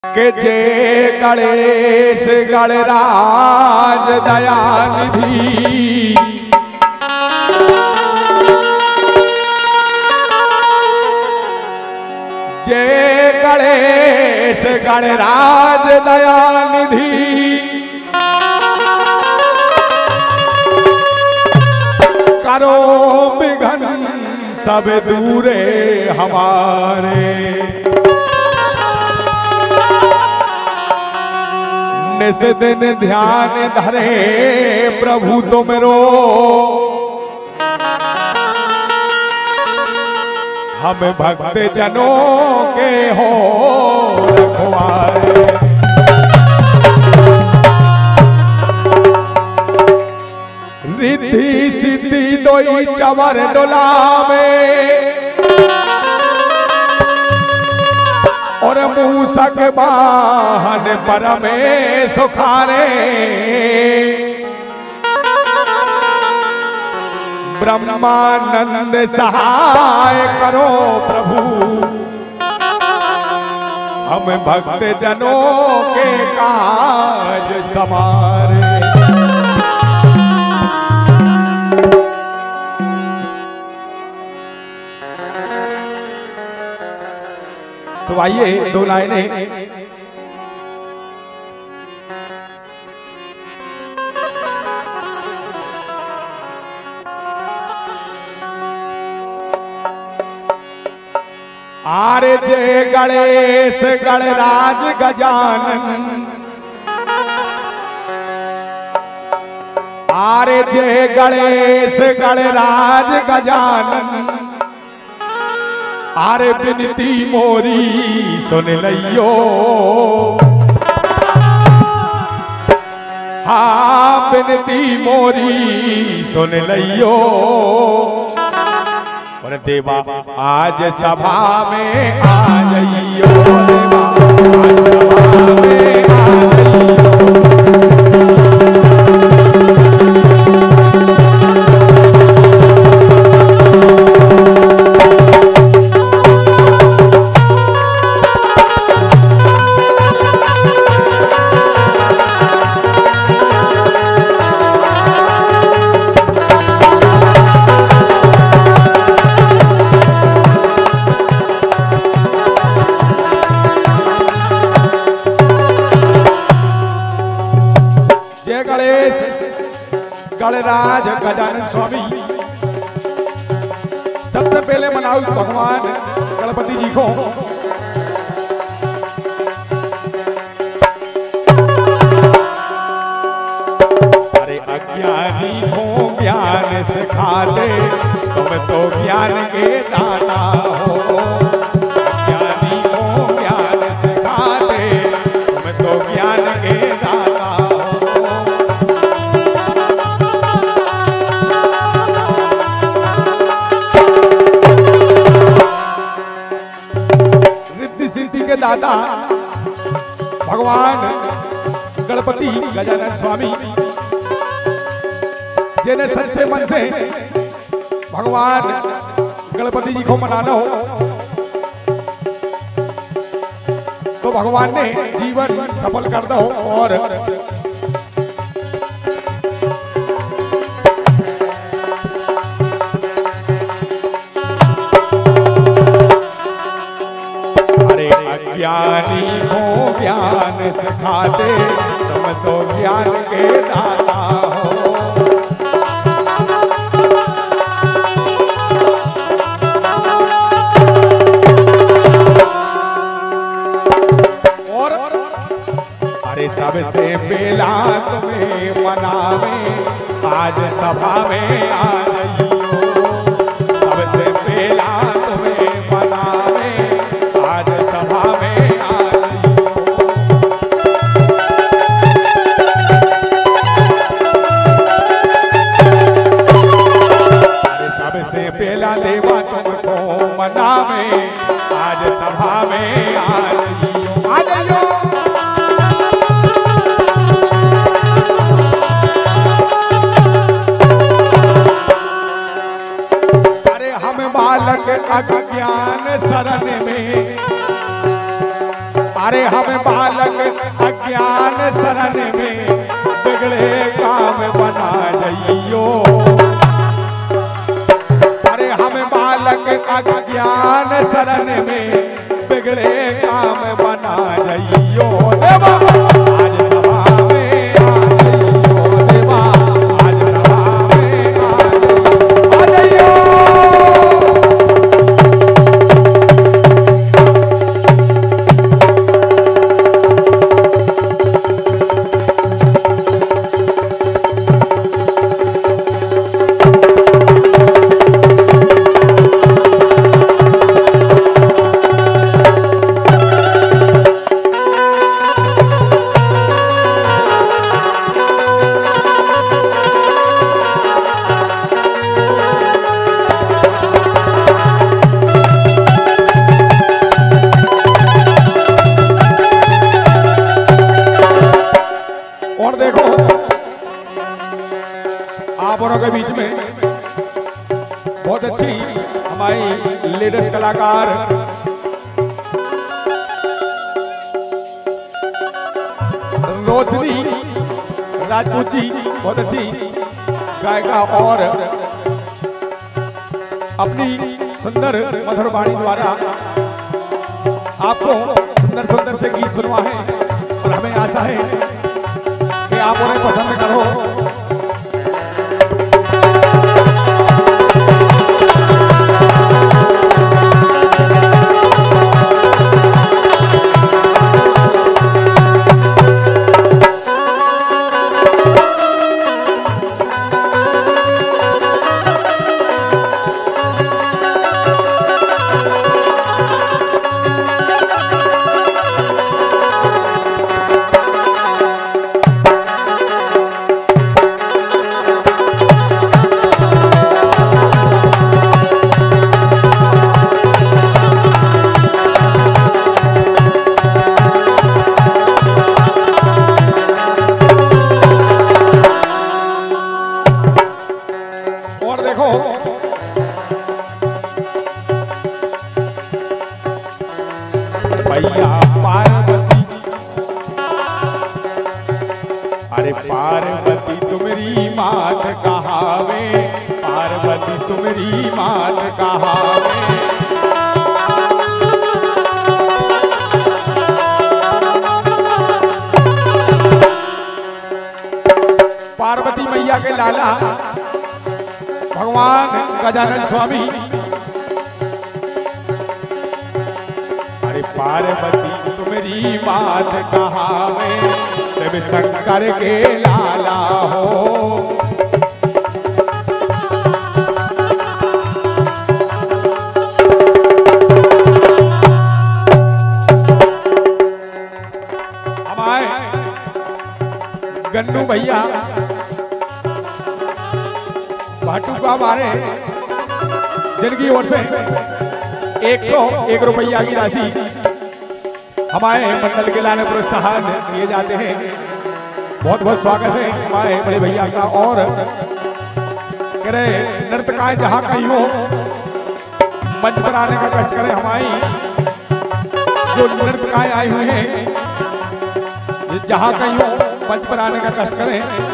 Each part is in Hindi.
के जय गणेश गणराज दयानिधि जय गणेश गणराज दयानिधि करो विघ्न सब दूरे हमारे निस दिन ध्यान धरे प्रभु तुमरो हम भक्त जनों के हो रखवारे रिद्धि सिद्धि दोई चवर डोलावे और मूसक वाहन परमे सुखारे ब्रह्मानंद सहाय करो प्रभु हम भक्त जनों के काज समारे। तो आइए दो लाइनें आरे जय गणेश गणराज गजानन आरे जय गणेश गणराज गजानन आरे बिनती मोरी सुन लियो हाँ बिनती मोरी सुन लियो और देवा आज सभा में आ जाइयो देवा आज सभा में आ जाइयो गणराज गजानन स्वामी सबसे पहले मनाओ भगवान गणपति जी को। अरे अज्ञानी हो ज्ञान सिखा दे तुम तो ज्ञान के दाता हो अज्ञानी हो ज्ञान सिखा दे तुम तो ज्ञान के दाता के दाता भगवान गणपति गजानन स्वामी जिन्हें सच्चे मन से भगवान गणपति जी को मनाना हो तो भगवान ने जीवन सफल कर दो और ज्ञानी को ज्ञान सिखा दे तुम तो ज्ञान के दाता हो और अरे सबसे पहला तुम्हें मनावे आज सभा में आ जाइयो सबसे पहला तुम्हें मनावे आज सभा में पहला देवा तुमको मनावे आज सभा में आ जाइयो बालक अज्ञान शरण में बिगड़े काम बना जाइयो। अरे हम बालक अज्ञान शरण में बिगड़े काम बना जाइयो। देवा आज सभा में आ जाइयो, देवा आज सभा में आ जाइयो। और देखो आप औरों के बीच में बहुत अच्छी हमारी लेटेस्ट कलाकार रोशनी राजपूत जी बहुत अच्छी गायिका और अपनी सुंदर मधुर वाणी द्वारा आपको सुंदर सुंदर से गीत सुनवा है और हमें आशा है कि आप उन्हें पसंद करो। और देखो भैया पार्वती, अरे पार्वती तुम्हारी मात कहावे, पार्वती तुम्हारी मात कहावे। पार्वती मैया के लाला भगवान गजानन स्वामी, अरे पार्वती तुम्हारी मात कहावे, शिव शंकर के लाला हो। हमारे गन्नू भैया भाटू का हमारे जिनकी ओर से 101 रुपया की राशि हमारे मंडल के लाने प्रोत्साहन दिए जाते हैं। बहुत बहुत स्वागत है हमारे बड़े भैया का। और कह रहे नृत्यकाएं जहाँ कहीं हो मंच पर आने का कष्ट करें। हमारी जो नृत्यकाएं आई हुई हैं जहाँ कहीं हो मंच पर आने का कष्ट करें।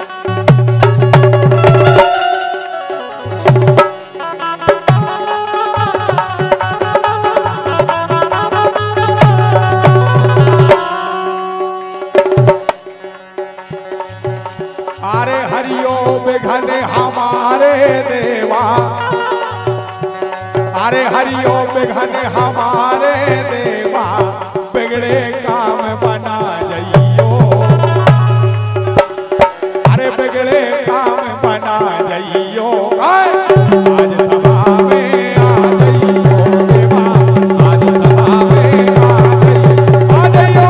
अरे हरिओ बिघन हमारे देवा, अरे हरिओ बिघन हमारे देवा, बिगड़े काम बना जाइयो। अरे बिगड़े काम बना जाइयो। आज सभा में आ जाइयो देवा, आज सभा में आ जाइयो।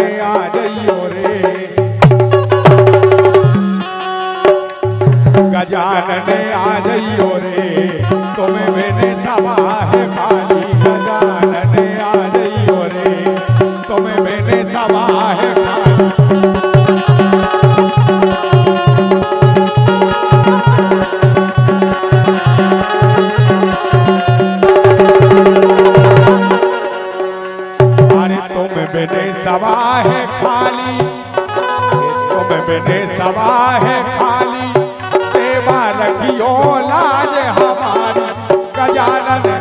आ जइयो रे, गजानन आ जइयो रे, तुम्हें मैंने सभा है खाली, गजानन आ जइयो रे, तुम्हें मैंने सभा है खाली। बिने सभा है खाली, तुम बिने सभा है खाली, सेवा रखियो लाज हमारी, गजानन